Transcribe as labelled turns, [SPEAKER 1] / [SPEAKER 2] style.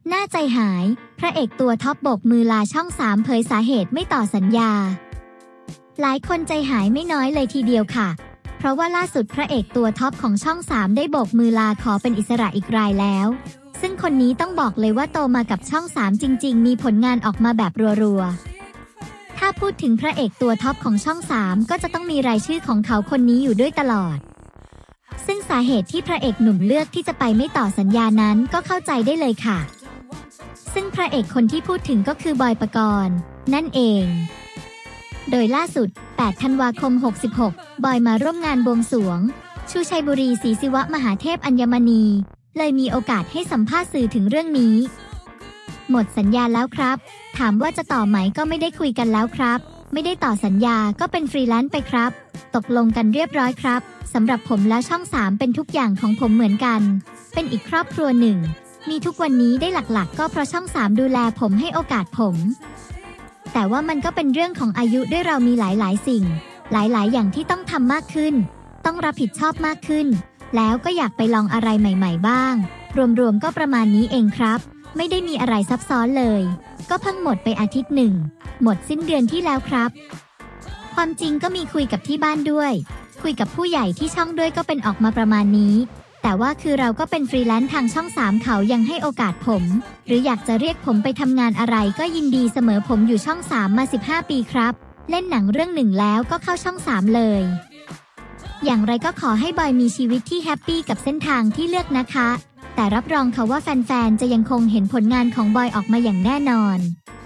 [SPEAKER 1] น่าใจหายพระเอกตัวท็อปโบกมือลาช่อง3เผยสาเหตุไม่ต่อสัญญาหลายคนใจหายไม่น้อยเลยทีเดียวค่ะเพราะว่าล่าสุดพระเอกตัวท็อปของช่อง3ได้โบกมือลาขอเป็นอิสระอีกรายแล้วซึ่งคนนี้ต้องบอกเลยว่าโตมากับช่อง3จริงๆมีผลงานออกมาแบบรัวๆถ้าพูดถึงพระเอกตัวท็อปของช่อง3ก็จะต้องมีรายชื่อของเขาคนนี้อยู่ด้วยตลอดซึ่งสาเหตุที่พระเอกหนุ่มเลือกที่จะไปไม่ต่อสัญญานั้นก็เข้าใจได้เลยค่ะซึ่งพระเอกคนที่พูดถึงก็คือบอยปกรณ์นั่นเองโดยล่าสุด8 ธันวาคม 66บอยมาร่วมงานบวงสรวงชูชัยบุรีศรีศิวะมหาเทพอัญมณีเลยมีโอกาสให้สัมภาษณ์สื่อถึงเรื่องนี้หมดสัญญาแล้วครับถามว่าจะต่อไหมก็ไม่ได้คุยกันแล้วครับไม่ได้ต่อสัญญาก็เป็นฟรีแลนซ์ไปครับตกลงกันเรียบร้อยครับสำหรับผมแล้วช่อง3เป็นทุกอย่างของผมเหมือนกันเป็นอีกครอบครัวหนึ่งมีทุกวันนี้ได้หลักๆก็เพราะช่อง3ดูแลผมให้โอกาสผมแต่ว่ามันก็เป็นเรื่องของอายุด้วยเรามีหลายๆสิ่งหลายๆอย่างที่ต้องทำมากขึ้นต้องรับผิดชอบมากขึ้นแล้วก็อยากไปลองอะไรใหม่ๆบ้างรวมๆก็ประมาณนี้เองครับไม่ได้มีอะไรซับซ้อนเลยก็เพิ่งหมดไปอาทิตย์หนึ่งหมดสิ้นเดือนที่แล้วครับความจริงก็มีคุยกับที่บ้านด้วยคุยกับผู้ใหญ่ที่ช่องด้วยก็เป็นออกมาประมาณนี้แต่ว่าคือเราก็เป็นฟรีแลนซ์ทางช่อง3เขายังให้โอกาสผมหรืออยากจะเรียกผมไปทำงานอะไรก็ยินดีเสมอผมอยู่ช่อง3มา15 ปีครับเล่นหนังเรื่องหนึ่งแล้วก็เข้าช่อง3เลยอย่างไรก็ขอให้บอยมีชีวิตที่แฮปปี้กับเส้นทางที่เลือกนะคะแต่รับรองค่ะว่าแฟนๆจะยังคงเห็นผลงานของบอยออกมาอย่างแน่นอน